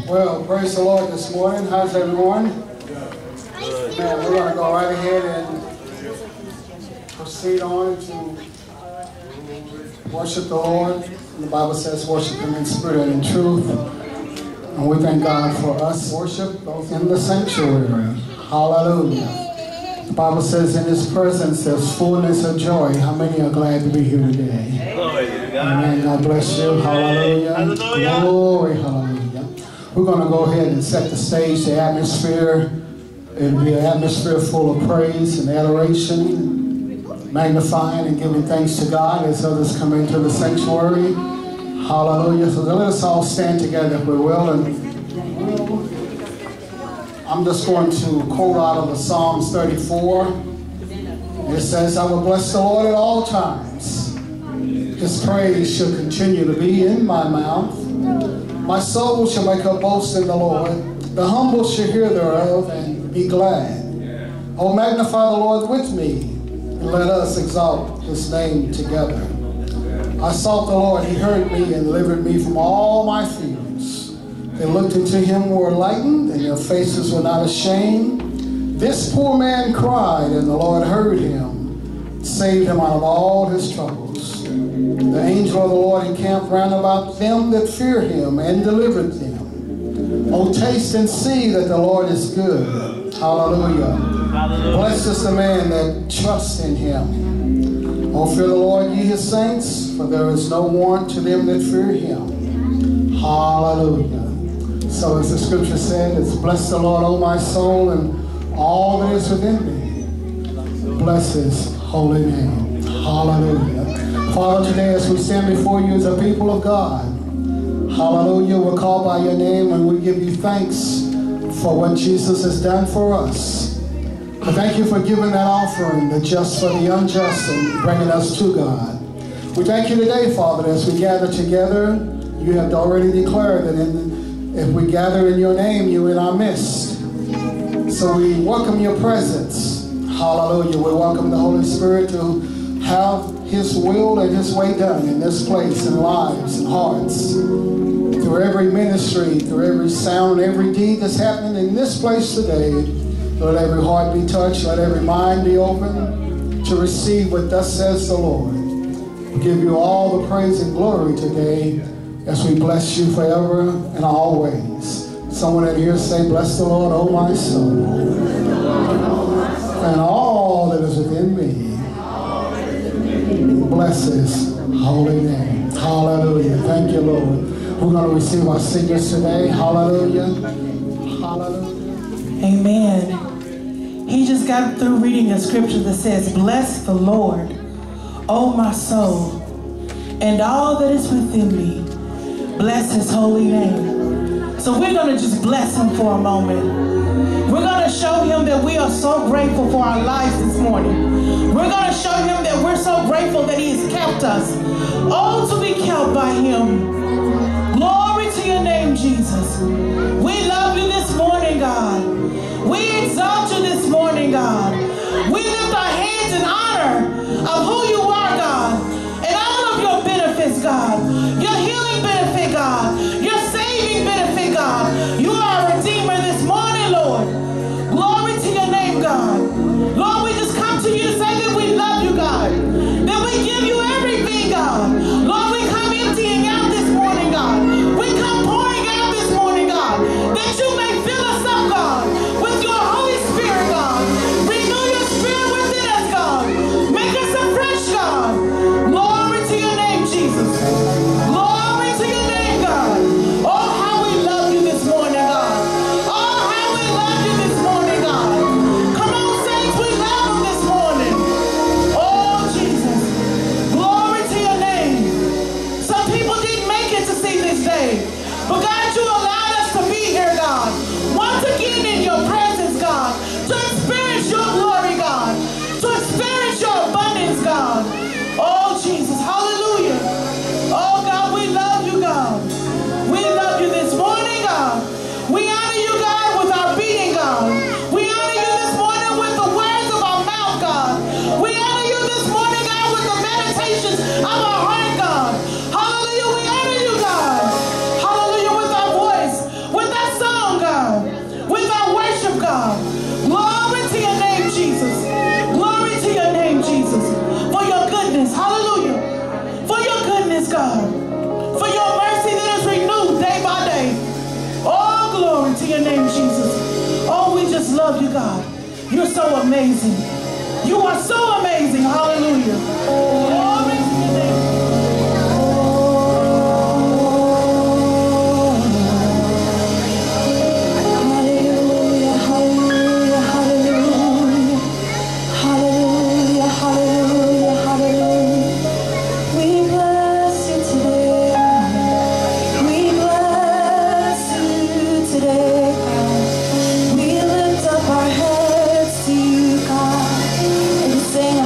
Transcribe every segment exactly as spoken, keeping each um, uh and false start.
Well, praise the Lord this morning. How's everyone? Man, we're going to go right ahead and proceed on to worship the Lord. The Bible says worship Him in spirit and in truth. And we thank God for us worship both in the sanctuary. Hallelujah. The Bible says in His presence there's fullness of joy. How many are glad to be here today? Amen. God bless you. Hallelujah. Hallelujah. Glory. Hallelujah. We're going to go ahead and set the stage, the atmosphere. It'll be an atmosphere full of praise and adoration, magnifying and giving thanks to God as others come into the sanctuary. Hallelujah. So let us all stand together if we will. And I'm just going to quote out of the Psalms thirty-four. It says, I will bless the Lord at all times. His praise shall continue to be in my mouth. My soul shall make a boast in the Lord. The humble shall hear thereof and be glad. Oh, magnify the Lord with me, and let us exalt His name together. I sought the Lord, He heard me and delivered me from all my fears. They looked into Him, were lightened, and their faces were not ashamed. This poor man cried, and the Lord heard him, saved him out of all his troubles. The angel of the Lord encamped round about them that fear Him, and delivered them. Oh, taste and see that the Lord is good. Hallelujah. Hallelujah. Blessed is the man that trusts in Him. Oh, fear the Lord, ye His saints, for there is no want to them that fear Him. Hallelujah. So as the scripture said, it's bless the Lord, O my soul, and all that is within me. Bless His holy name. Hallelujah. Father, today as we stand before you as a people of God, hallelujah, we're called by your name and we give you thanks for what Jesus has done for us. I thank you for giving that offering, the just for the unjust, and bringing us to God. We thank you today, Father, as we gather together. You have already declared that in, if we gather in your name, you in our midst. So we welcome your presence. Hallelujah. We welcome the Holy Spirit to have His will and His way done in this place, in lives and hearts. Through every ministry, through every sound, every deed that's happening in this place today, let every heart be touched, let every mind be open to receive what thus says the Lord. We give you all the praise and glory today as we bless you forever and always. Someone in here say, bless the Lord, O my soul, and all that is within me. Bless His holy name. Hallelujah. Thank you, Lord. We're going to receive our singers today. Hallelujah. Hallelujah. Amen. He just got through reading a scripture that says, bless the Lord, O my soul, and all that is within me. Bless His holy name. So we're going to just bless Him for a moment. We're going to show Him that we are so grateful for our lives this morning. We're going to show Him that we're so grateful that He has kept us. Oh, to be kept by Him. Glory to your name, Jesus. We love you this morning, God. We exalt you this morning, God. We lift our hands in honor of who you are, God, and all of your benefits, God. Your healing benefit, God. Your saving benefit, God. You are a redeemer this morning, Lord. Glory to your name, God. Lord, we just come to you to say that we love you, God. That we give you everything, God. Lord, we come emptying out this morning, God. We come pouring out this morning, God. amazing. You are so amazing. Hallelujah. Glory to your name. Hallelujah, hallelujah, hallelujah. Hallelujah, hallelujah, hallelujah. We bless you today. We bless you today, God. We lift up our heads to you, God, and sing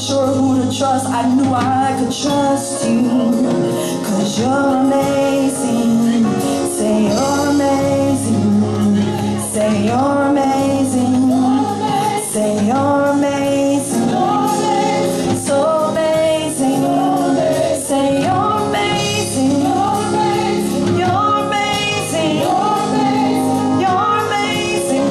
sure who to trust, I knew I could trust you. Cause you're amazing. Say you're amazing. Say you're amazing. Say you're amazing. So amazing. Say you're amazing. You're amazing. You're amazing. You're amazing.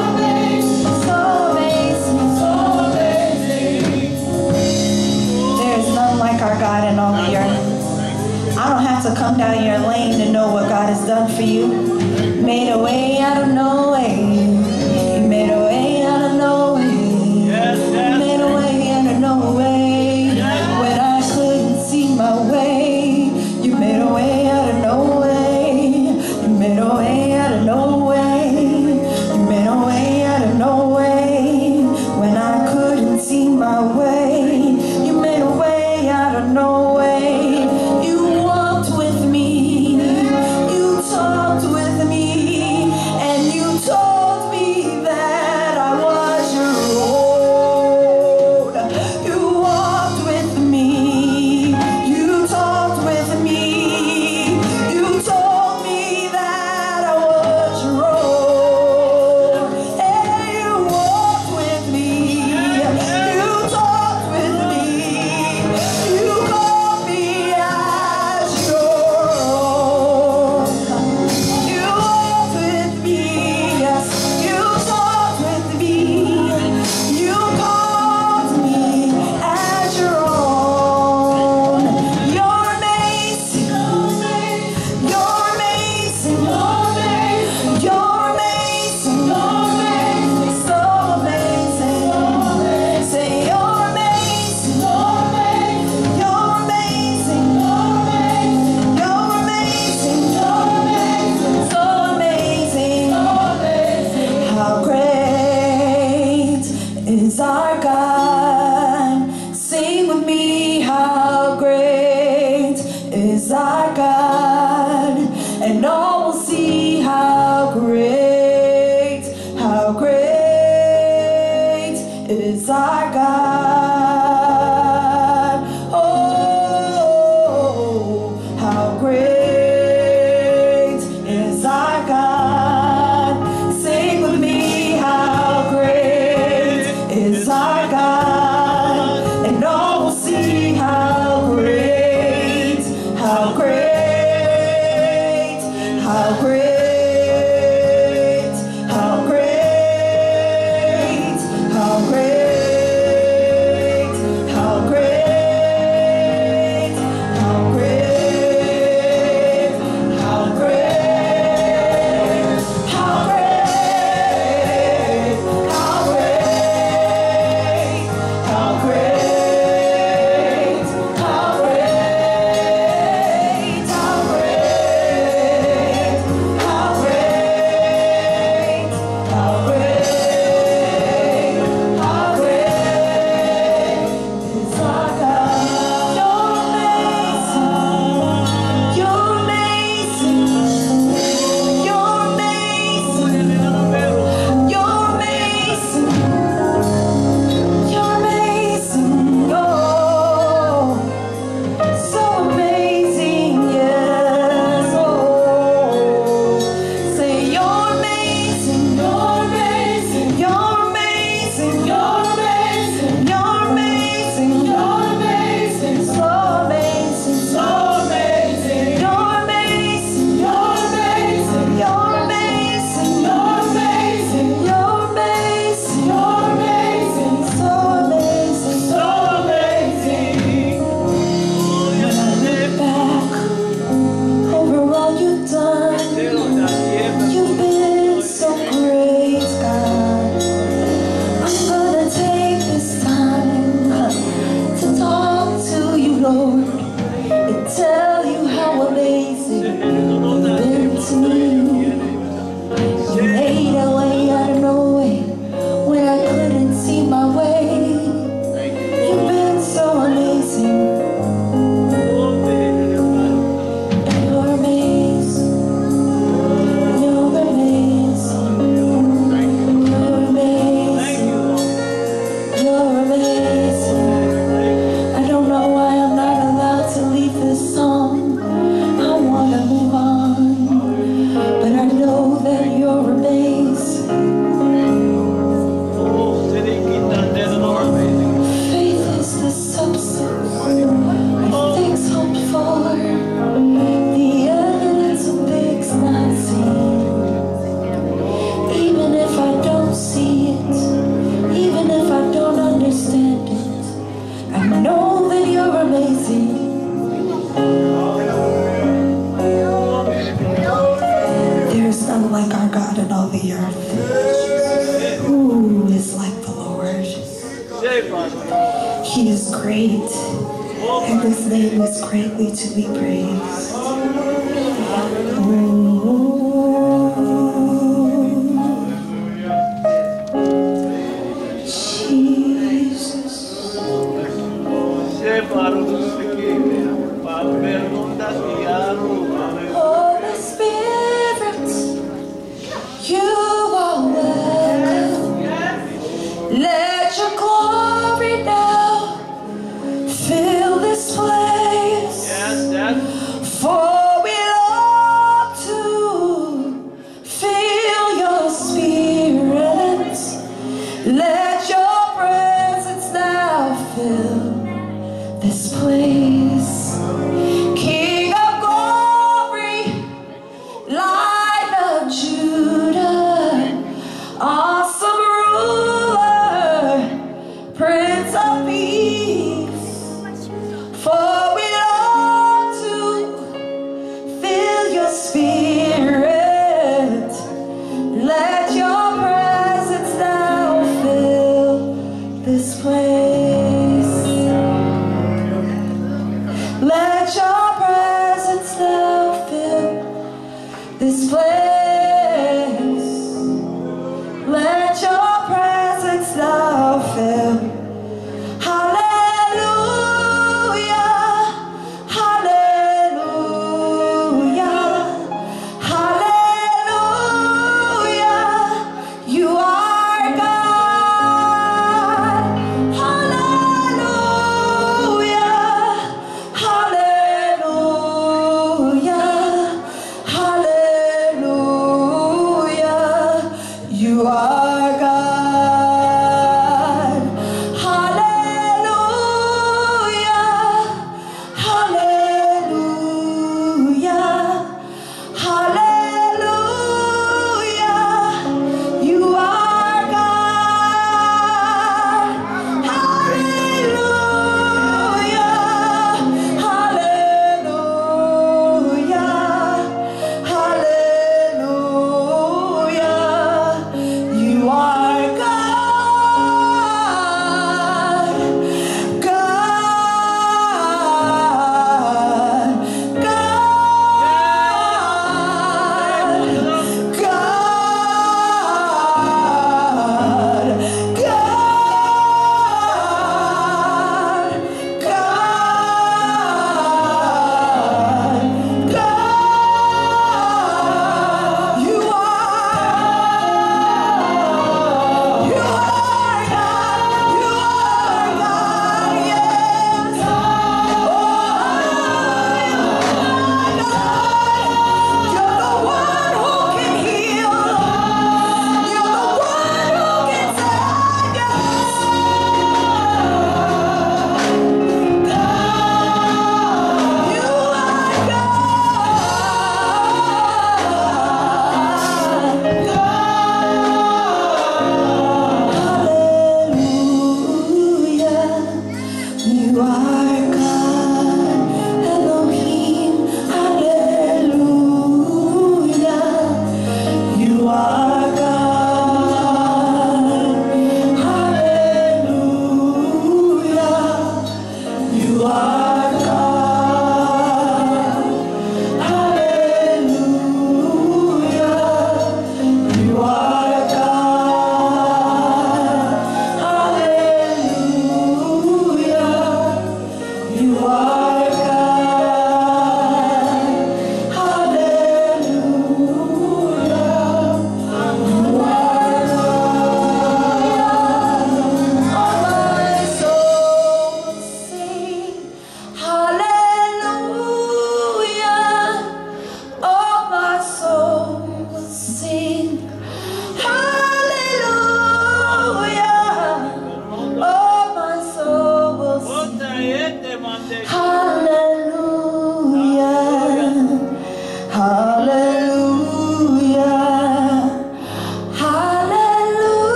So amazing. So amazing. There is none like our God in all the earth. I don't have to come down your lane to know what God has done for you. Made a way out of no way. You made a way out of no way. You made a way out of no way. When I couldn't see my way, you made a way out of no way. You made a way out of no way. You made a way out of no way. When I couldn't see my way, you made a way out of no way. You walked with me. You talked with me. And you told me that I was your own. You walked with me. You talked with me. You told me that I was your own. Hey, you walked with me. You talked with me. You called me as your own. You walked with me, yes. You talked with me. You called me as your own. You're amazing. You're amazing. You're amazing. So amazing. Say you're amazing. You're amazing. You're amazing. So amazing. How great is our God? Sing with me, how great is our God? And all will see how great, how great is our God. Oh, how great is our God? Sing with me, how great is our God? And all will see how great, how great, how great, how great, how great He is great, and His name is greatly to be praised. Oh, Jesus. Holy Spirit, you are welcome. Let your glory now fill this place. For we long to feel your spirit. Let your presence now fill this place. King of glory, Lion of Judah, awesome ruler, Prince of Peace. For we long to feel your spirit. Let your presence now fill this place. Let your presence now fill this place. Let your presence now fill. Hallelujah, hallelujah, hallelujah. You are God. Hallelujah, hallelujah, hallelujah.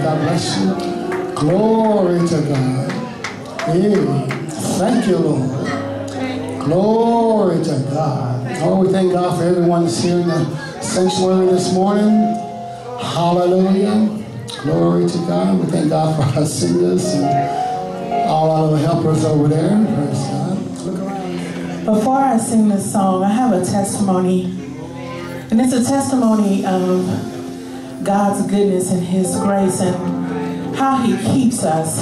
God bless you. Glory to God. Hey, thank you, Lord. Glory to God. Oh, we thank God for everyone that's here in the sanctuary this morning. Hallelujah. Glory to God. We thank God for our singers and all our little helpers over there. Praise God. Look around. Before I sing this song, I have a testimony. And it's a testimony of God's goodness and His grace and how He keeps us.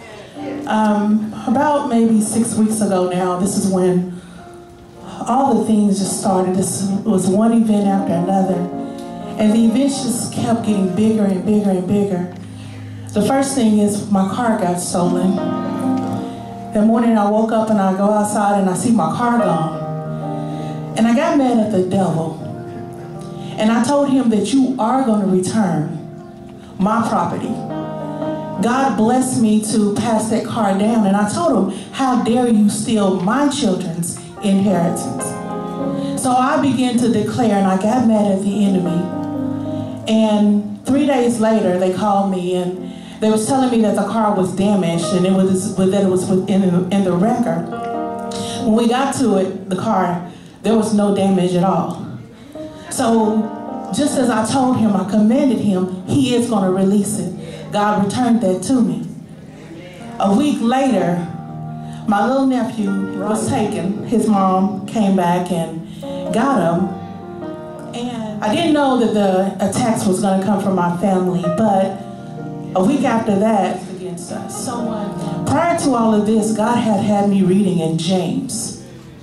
Um, about maybe six weeks ago now, this is when all the things just started. This was one event after another. And the events just kept getting bigger and bigger and bigger. The first thing is my car got stolen. That morning I woke up and I go outside and I see my car gone. And I got mad at the devil. And I told him that you are going to return my property. God blessed me to pass that car down. And I told him, how dare you steal my children's inheritance? So I began to declare, and I got mad at the enemy. And three days later, they called me and they was telling me that the car was damaged and it was that it was in the, in the wrecker. When we got to it, the car, there was no damage at all. So just as I told him, I commanded him, he is going to release it. God returned that to me. A week later, my little nephew was taken. His mom came back and got him. And I didn't know that the attacks was going to come from my family, but a week after that, against us. So uh, prior to all of this, God had had me reading in James.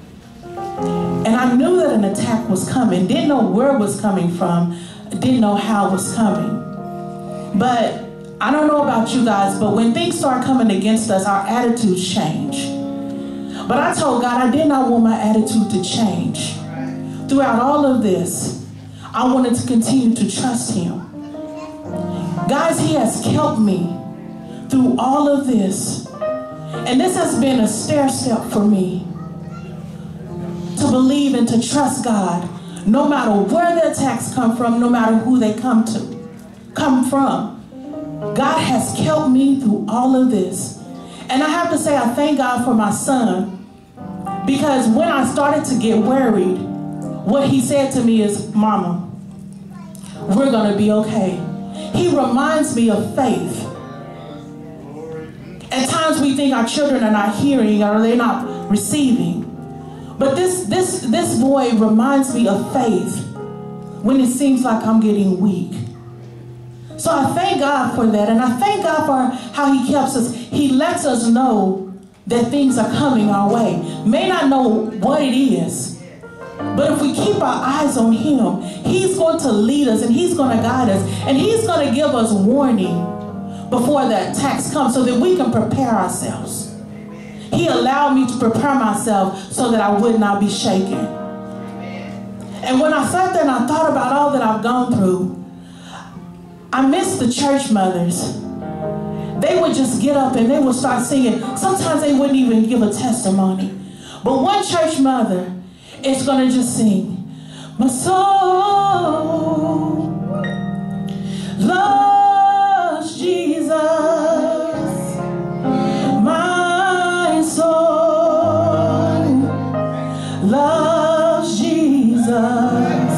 And I knew that an attack was coming. Didn't know where it was coming from. Didn't know how it was coming. But I don't know about you guys, but when things start coming against us, our attitudes change. But I told God I did not want my attitude to change. Throughout all of this, I wanted to continue to trust Him. Guys, He has kept me through all of this. And this has been a stair step for me to believe and to trust God, no matter where the attacks come from, no matter who they come to, come from. God has kept me through all of this. And I have to say, I thank God for my son, because when I started to get worried, what he said to me is, Mama, we're going to be okay. He reminds me of faith. At times we think our children are not hearing or they're not receiving. But this, this, this boy reminds me of faith when it seems like I'm getting weak. So I thank God for that. And I thank God for how He keeps us. He lets us know that things are coming our way. May not know what it is, but if we keep our eyes on Him, He's going to lead us and He's going to guide us. And He's going to give us warning before the attacks come so that we can prepare ourselves. He allowed me to prepare myself so that I would not be shaken. And when I sat there and I thought about all that I've gone through, I miss the church mothers. They would just get up and they would start singing. Sometimes they wouldn't even give a testimony. But one church mother is going to just sing, my soul loves Jesus. My soul loves Jesus.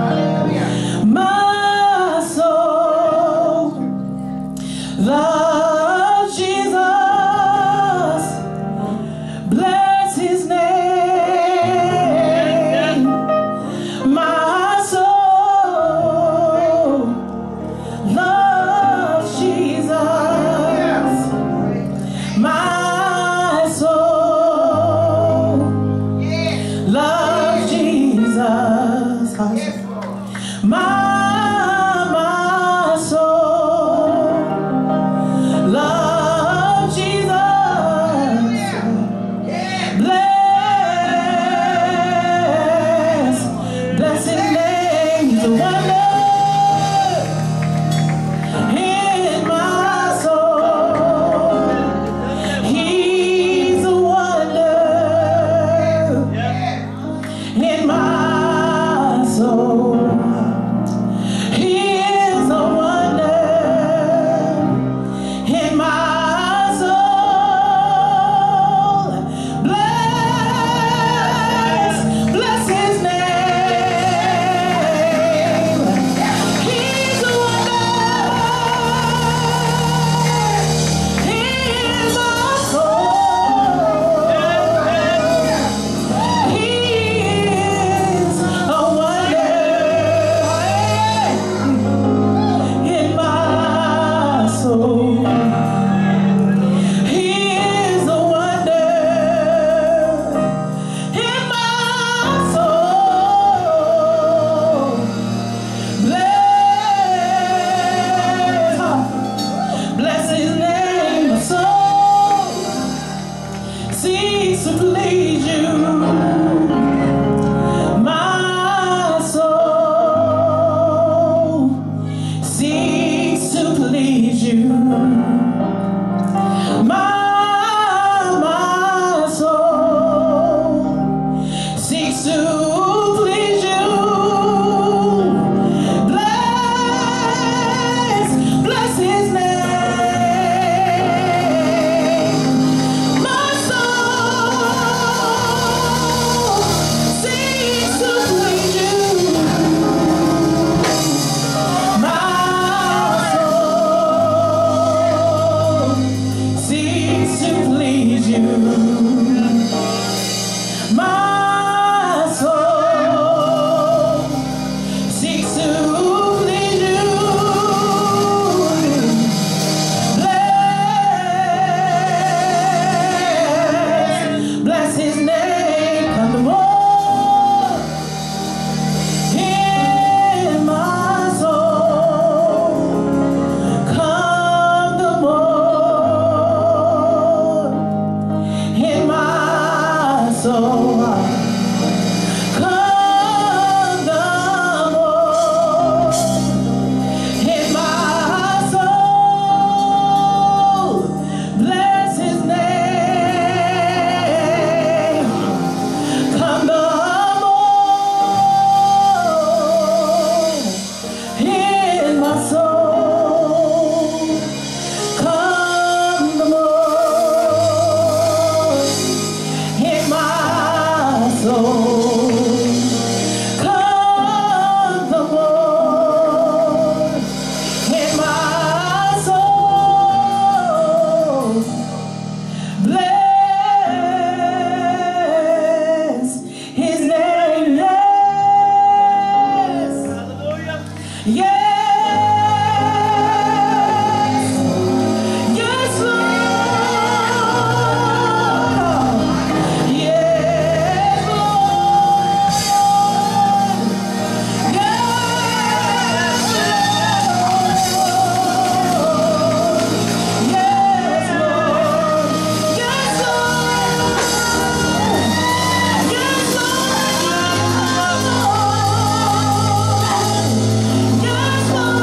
My soul loves Jesus. Bless His name. My soul loves soul. Come the Lord in my soul. Bless his name. Yes. Yes. Yes, Lord. Yes, Lord. Yes, Lord. Yes, Lord. Yes, Lord. Yes, Lord. Yes,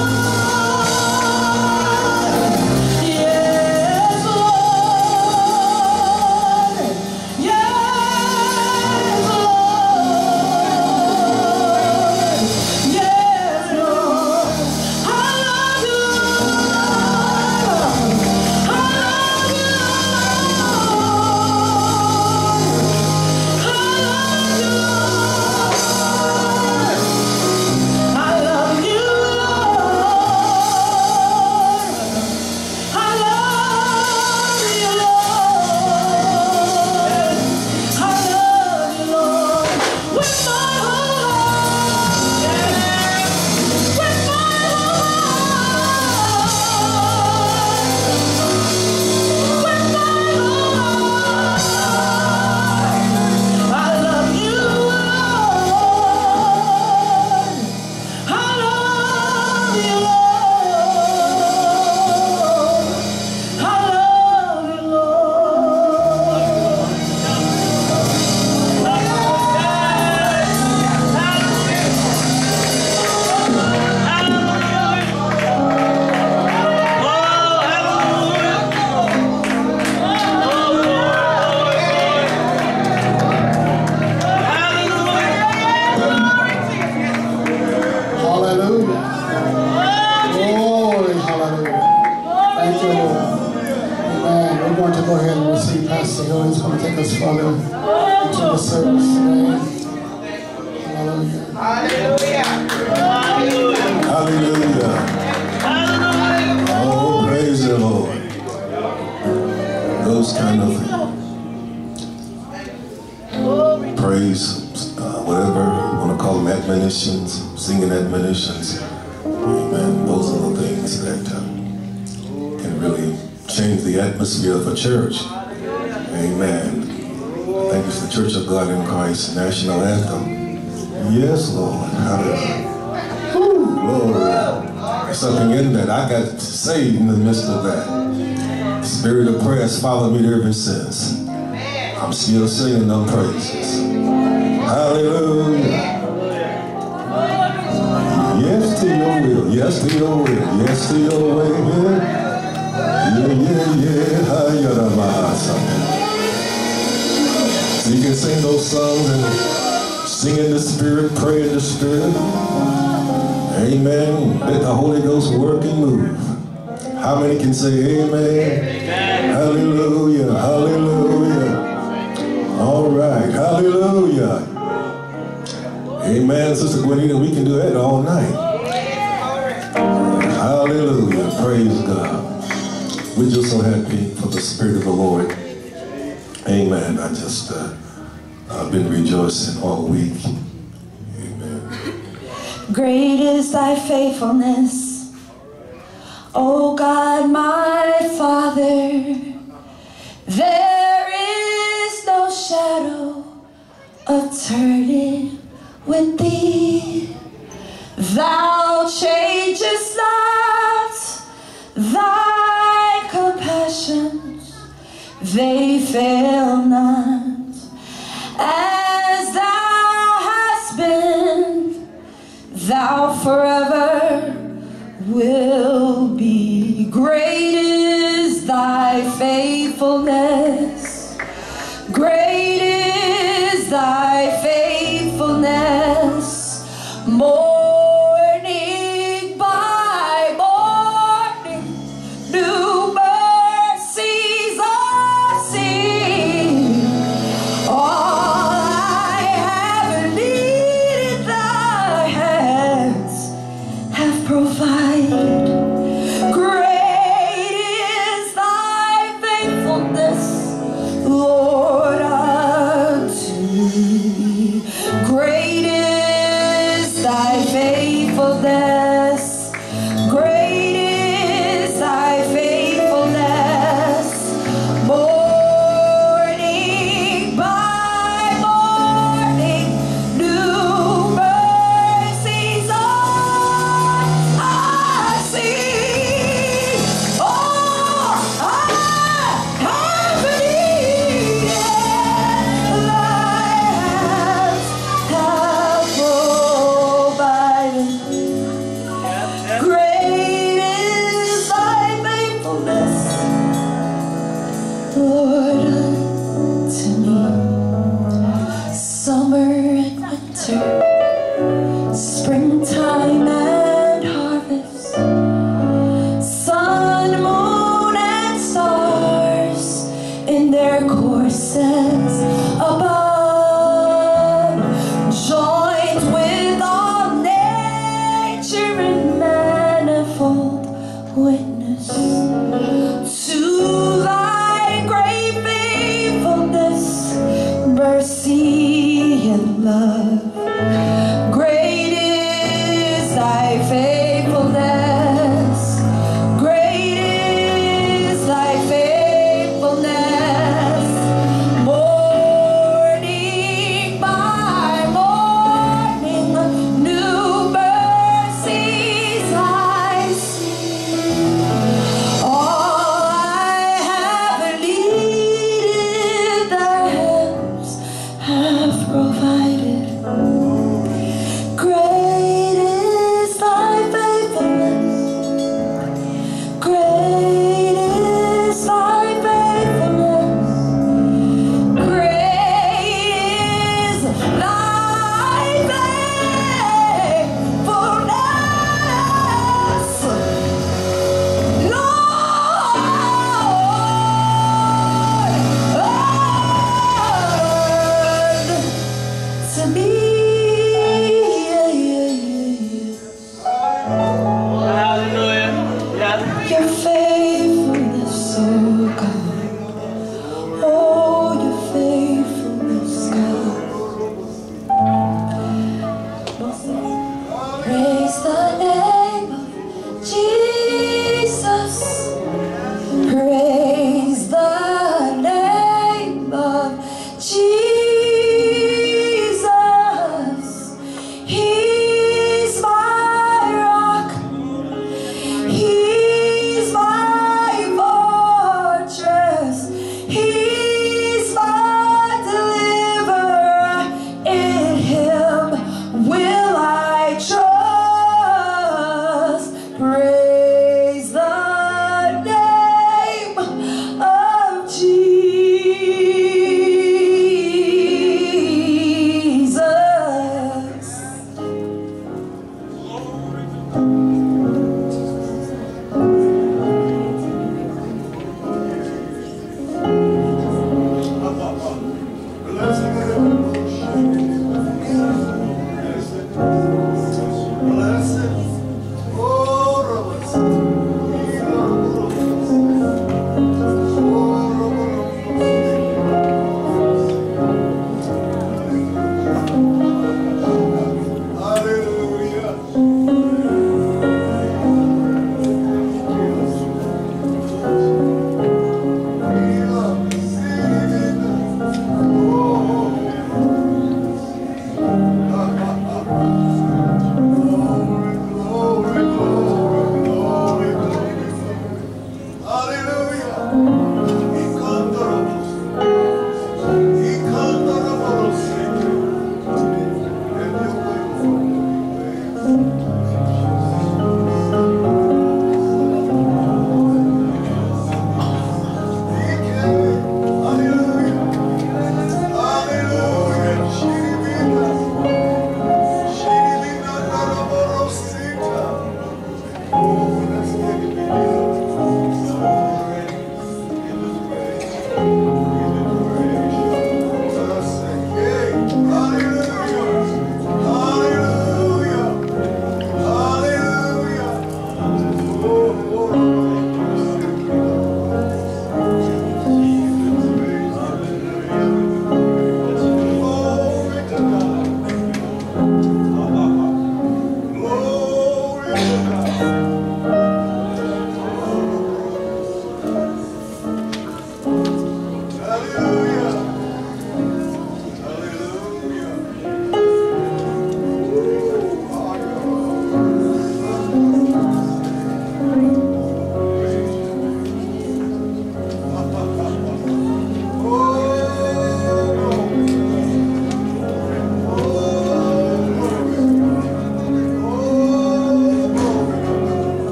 Hallelujah. Glory, hallelujah. Thank you, Lord. Amen. We're going to go ahead and receive Pastor Hill. He's going to take us further into the service today. Hallelujah. Hallelujah. Oh, praise the Lord. Those kind of praise, uh, whatever you want to call them, admonitions, singing admonitions. Amen. Those are the things that uh, can really change the atmosphere of a church. Amen. Thank you for the Church of God in Christ national anthem. Yes, Lord. Hallelujah. Whew, Lord. There's something in that I got to say in the midst of that. The spirit of prayer has followed me ever since. I'm still singing them praises. Hallelujah. Yes to your will. Yes to your will. Yes to your way. Yeah, yeah, yeah. Yeah. So you can sing those songs and sing in the Spirit, pray in the Spirit. Amen. Let the Holy Ghost work and move. How many can say amen? Amen. Hallelujah. Hallelujah. All right. Hallelujah. Amen. Sister Gwenita, we can do that all night. Hallelujah. Praise God. We're just so happy for the Spirit of the Lord. Amen. I just, uh, I've been rejoicing all week. Amen. Great is thy faithfulness, O God, my Father. There is no shadow of turning with thee. Thou changest not, thy compassions, they fail not. As thou hast been, thou forever will be. Great is thy faithfulness. Great is thy faithfulness. Morning winter, springtime and harvest, sun, moon, and stars in their courses above, joined with all nature in manifold witness to thy great faithfulness, mercy and love. Great is thy faithfulness, great is thy faithfulness. Morning by morning, new mercies I see. All I have needed, thy hands have provided.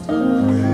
Amen.